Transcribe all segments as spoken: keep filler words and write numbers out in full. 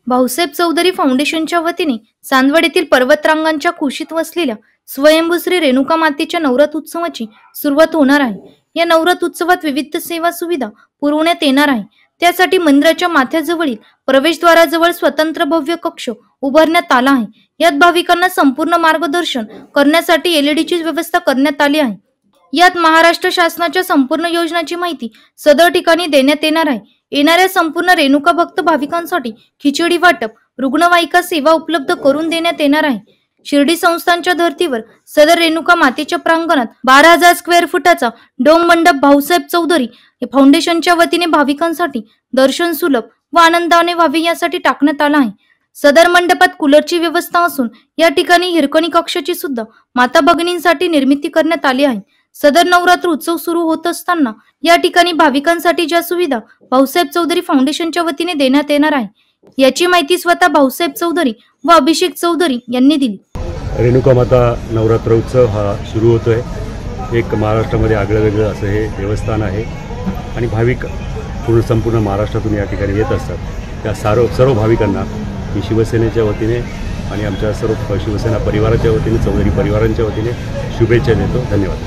भाऊसाहेब चौधरी फाउंडेशनच्या वतीने चांदवड येथील पर्वतरांगांच्या कुशीत वसलेल्या स्वयंभू श्री रेणुका मातेच्या नवरात्र उत्सवाची सुरुवात होणार आहे। या नवरात्र उत्सवात विविध सेवा सुविधा पुरवण्यात येणार आहे। त्यासाठी मंदिराच्या माथ्याजवळील प्रवेशद्वाराजवळ स्वतंत्र भव्य कक्ष उभारण्यात आला आहे। यात भाविकांना संपूर्ण मार्गदर्शन करण्यासाठी एलईडीची व्यवस्था करण्यात आली आहे। यात महाराष्ट्र शासनाच्या संपूर्ण योजनांची माहिती सदर ठिकाणी देण्यात येणार आहे। येणाऱ्या संपूर्ण रेणुका भक्त भाविकांसाठी खिचडी वाटप, रुग्णवाहिका सेवा उपलब्ध करून देण्यात येणार आहे। शिर्डी संस्थानच्या धर्तीवर सदर रेणुका मातेच्या प्रांगणात बारा हजार स्क्वेअर फुटाचा डोम मंडप भाऊसाहेब चौधरी फाउंडेशनच्या वतीने भाविकांसाठी दर्शन सुलभ व आनंदाने व्हावे यासाठी टाकण्यात आला आहे। सदर मंडपात कूलरची व्यवस्था असून या ठिकाणी हिरकणी कक्षाची सुद्धा माता भगिनींसाठी निर्मिती करण्यात आली आहे। सदर नवरात्र उत्सव सुरू होत असताना या ठिकाणी भाविकांसाठी ज्या सुविधा भाऊसाहेब चौधरी फाउंडेशनच्या वतीने देण्यात येणार आहे याची माहिती स्वतः भाऊसाहेब चौधरी व अभिषेक चौधरी यांनी दिली। रेणुका माता नवरात्र उत्सव हा सुरू होतोय। एक महाराष्ट्रामध्ये आगळं वेगळं असं हे देवस्थान आहे आणि भाविक पूर्ण संपूर्ण महाराष्ट्रातून या ठिकाणी येत असतात। त्या सर्व सर्व भाविकांना मी शिवसेनेच्या वतीने आणि आमच्या सर्व शिवसेना परिवाराच्या वतीने, चौधरी परिवारांच्या वतीने शुभेच्छा देतो। धन्यवाद।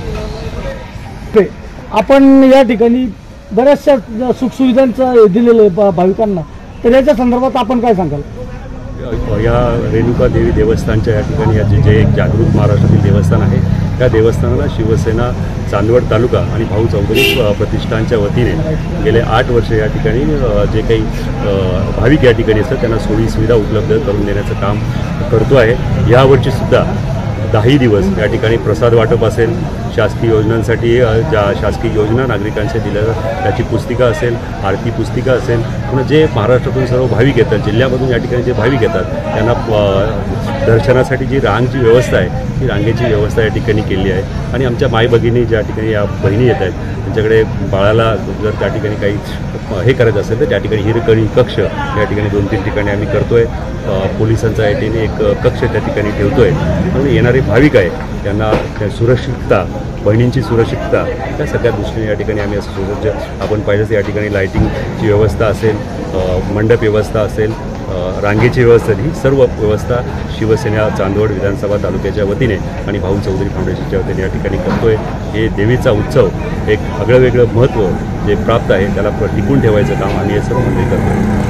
आपण या ठिकाणी बऱ्याचशा सुखसुविधांचं दिलेलं आहे भाविकांना, तर याच्या संदर्भात आपण काय सांगाल? या रेणुका देवी देवस्थानच्या या ठिकाणी जे जे एक जागृत महाराष्ट्रातील देवस्थान आहे त्या देवस्थानाला शिवसेना चांदवड तालुका आणि भाऊ चौधरी प्रतिष्ठानच्या वतीने गेले आठ वर्ष या ठिकाणी जे काही भाविक या ठिकाणी असतात त्यांना सोयी सुविधा उपलब्ध करून देण्याचं काम करतो आहे। यावर्षी सुद्धा दहाही दिवस या ठिकाणी प्रसाद वाटप असेल, शासकीय योजनांसाठी ज्या शासकीय योजना नागरिकांच्या दिल्या त्याची पुस्तिका असेल, आरती पुस्तिका असेल, पुन्हा जे महाराष्ट्रातून सर्व भाविक येतात, जिल्ह्यामधून या ठिकाणी जे भाविक येतात त्यांना दर्शनासाठी जी रांगची व्यवस्था आहे ती रांगेची व्यवस्था या ठिकाणी केली आहे। आणि आमच्या माई भगिनी ज्या ठिकाणी या बहिणी येत आहेत त्यांच्याकडे बाळाला जर त्या ठिकाणी काही हे करायचं असेल तर त्या ठिकाणी हिरकणी कक्ष या ठिकाणी दोन तीन ठिकाणी आम्ही करतोय। पोलिसांचा या ठिकाणी एक कक्ष त्या ठिकाणी ठेवतोय म्हणून येणारे भाविक आहे त्यांना सुरक्षितता, बहिणींची सुरक्षितता त्या सगळ्या दृष्टीने या ठिकाणी आम्ही असं सुसज्ज आपण पाहिजे या ठिकाणी लाईटिंगची व्यवस्था असेल, मंडप व्यवस्था असेल, रांगेची व्यवस्था, ही सर्व व्यवस्था शिवसेना चांदवड विधानसभा तालुक्याच्या वतीने आणि भाऊ चौधरी फाउंडेशनच्या वतीने या ठिकाणी करतोय। हे देवीचा उत्सव एक आगळं वेगळं महत्त्व जे प्राप्त आहे त्याला टिकून ठेवायचं काम आम्ही हे सर्व मंडळी करतोय।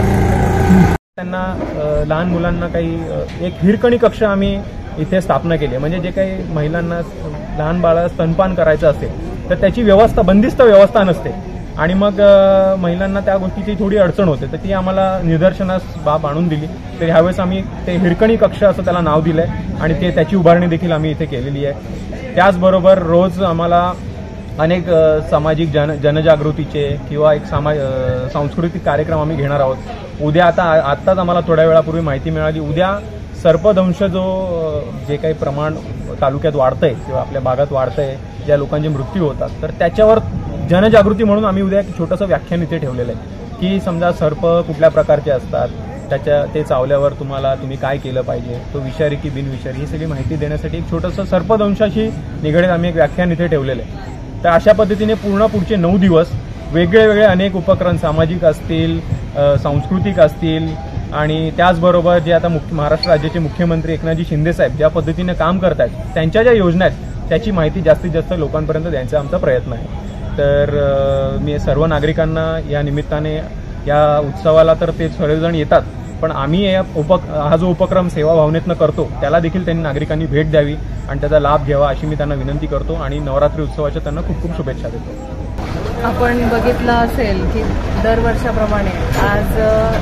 त्यांना लहान मुलांना काही एक हिरकणी कक्ष आम्ही इथे स्थापना केली, म्हणजे जे काही महिलांना लहान बाळाला स्तनपान करायचं असेल तर त्याची व्यवस्था बंदिस्त व्यवस्था नसते आणि मग महिलांना त्या गोष्टीची थोडी अडचण होते, तर ती आम्हाला निदर्शनास बाब आणून दिली। तर ह्यावेळेस आम्ही ते हिरकणी कक्ष असं त्याला नाव दिलं आहे आणि ते त्याची उभारणी देखील आम्ही इथे केलेली आहे। त्याचबरोबर रोज आम्हाला अनेक सामाजिक जन जनजागृतीचे किंवा एक समाज सांस्कृतिक कार्यक्रम आम्ही घेणार आहोत। उद्या आता आत्ताच आम्हाला थोड्या वेळापूर्वी माहिती मिळाली, उद्या सर्पदंश जो जे काही प्रमाण तालुक्यात वाढतंय किंवा आपल्या भागात वाढतंय, ज्या लोकांचे मृत्यू होतात, तर त्याच्यावर जनजागृती म्हणून आम्ही उद्या एक छोटंसं व्याख्यान इथे ठेवलेलं आहे की समजा सर्प कुठल्या प्रकारचे असतात, त्याच्या ते चावल्यावर तुम्हाला तुम्ही काय केलं पाहिजे, तो विषारी की बिनविषारी, ही सगळी माहिती देण्यासाठी एक छोटंसं सर्पदंशाशी निगडीत आम्ही एक व्याख्यान इथे ठेवलेलं आहे। तर अशा पद्धतीने पूर्ण पुढचे नऊ दिवस वेगळे वेगळे अनेक उपक्रम सामाजिक असतील, सांस्कृतिक असतील आणि त्याचबरोबर जे आता मुख्य महाराष्ट्र राज्याचे मुख्यमंत्री एकनाथजी शिंदे साहेब ज्या पद्धतीने काम करत आहेत त्यांच्या ज्या योजना आहेत त्याची माहिती जास्तीत जास्त लोकांपर्यंत द्यायचा आमचा प्रयत्न आहे। तर मी सर्व नागरिकांना या निमित्ताने या उत्सवाला तर ते सर्वजण येतात, पण आम्ही या उपक हा जो उपक्रम सेवा भावनेतनं करतो त्याला देखील त्यांनी नागरिकांनी भेट द्यावी आणि त्याचा लाभ घ्यावा अशी मी त्यांना विनंती करतो आणि नवरात्री उत्सवाच्या त्यांना खूप खूप शुभेच्छा देतो। आपण बघितलं असेल की दरवर्षाप्रमाणे आज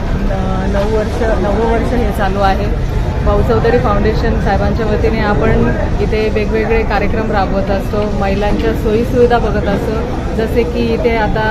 नऊ वर्ष नववं वर्ष हे चालू आहे। भाऊ चौधरी फाउंडेशन साहेबांच्या वतीने आपण इथे वेगवेगळे कार्यक्रम राबवत असतो, महिलांच्या सोयीसुविधा बघत असतो, जसे की इथे आता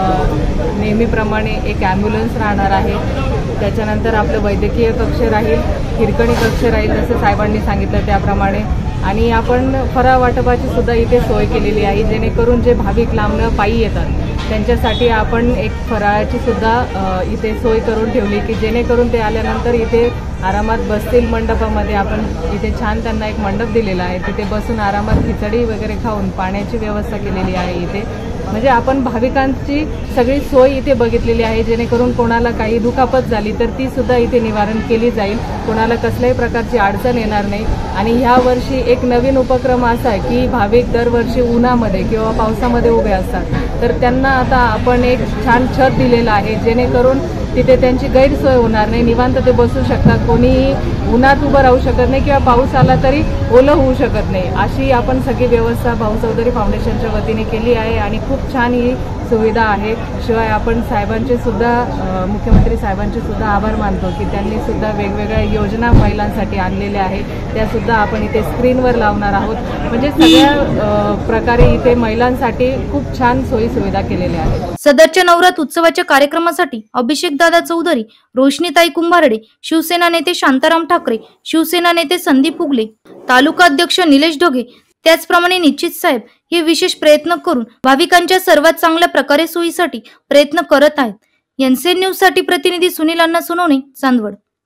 नेहमीप्रमाणे एक ॲम्ब्युलन्स राहणार आहे, त्याच्यानंतर आपलं वैद्यकीय कक्ष राहील, हिरकणी कक्ष राहील जसं साहेबांनी सांगितलं त्याप्रमाणे, आणि आपण फराळ वाटपाची सुद्धा इथे सोय केलेली आहे, जेणेकरून जे भाविक लांबनं पायी येतात त्यांच्यासाठी आपण एक फराळाची सुद्धा इथे सोय करून ठेवली की जेणेकरून ते आल्यानंतर इथे आरामात बसतील। मंडपामध्ये आपण इथे छान त्यांना एक मंडप दिलेला आहे, तिथे बसून आरामात खिचडी वगैरे खाऊन पाण्याची व्यवस्था केलेली आहे इथे। म्हणजे आपण भाविकांची सगळी सोय इथे बघितलेली आहे, जेणेकरून कोणाला काही दुखापत झाली तर ती सुद्धा इथे निवारण केली जाईल, कोणाला कसल्याही प्रकारची अडचण येणार नाही। आणि ह्या वर्षी एक नवीन उपक्रम असा आहे की भाविक दरवर्षी उन्हामध्ये किंवा पावसामध्ये उभे असतात, तर त्यांना आता आपण एक छान छत दिलेलं आहे, जेणेकरून तिथे त्यांची गैरसोय होणार नाही, निवांत ते बसू शकतात, कोणीही उन्हात उभं राहू शकत नाही किंवा पाऊस आला तरी ओलं होऊ शकत नाही, अशी आपण सगळी व्यवस्था भाऊ चौधरी फाउंडेशनच्या वतीने केली आहे आणि खूप छान ही सुविधा आहे। शिवाय आपण साहेबांचे सुद्धा मुख्यमंत्री साहेबांचे सुद्धा आभार मानतो की त्यांनी सुद्धा वेगवेगळ्या योजना महिलांसाठी आणलेल्या आहेत, त्या सुद्धा आपण इथे स्क्रीनवर लावणार आहोत। म्हणजे सगळ्या प्रकारे इथे महिलांसाठी खूप छान सोयी सुविधा केलेल्या आहेत। सदरच्या नवरात्र उत्सवाच्या कार्यक्रमासाठी अभिषेक दादा चौधरी, रोशनीताई कुंभारडे, शिवसेना नेते शांताराम ठाकरे, शिवसेना नेते संदीप उगले, तालुका अध्यक्ष निलेश ढोगे, त्याचप्रमाणे निश्चित साहेब हे विशेष प्रयत्न करून भाविकांच्या सर्वात चांगल्या प्रकारे सोयीसाठी प्रयत्न करत आहेत। एनसीएन न्यूज साठी प्रतिनिधी सुनील अण्णा सोनवणे, चांदवड।